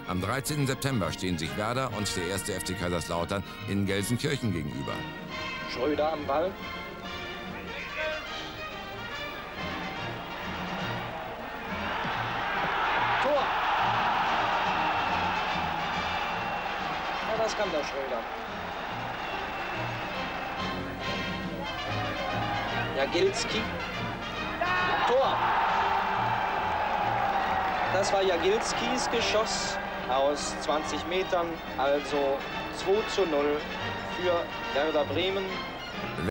Am 13. September stehen sich Werder und der 1. FC Kaiserslautern in Gelsenkirchen gegenüber. Schröder am Ball. Tor! Ja, das kann der Schröder. Jagilski. Tor! Das war Jagilskis Geschoss aus 20 Metern, also 2:0 für Werder Bremen.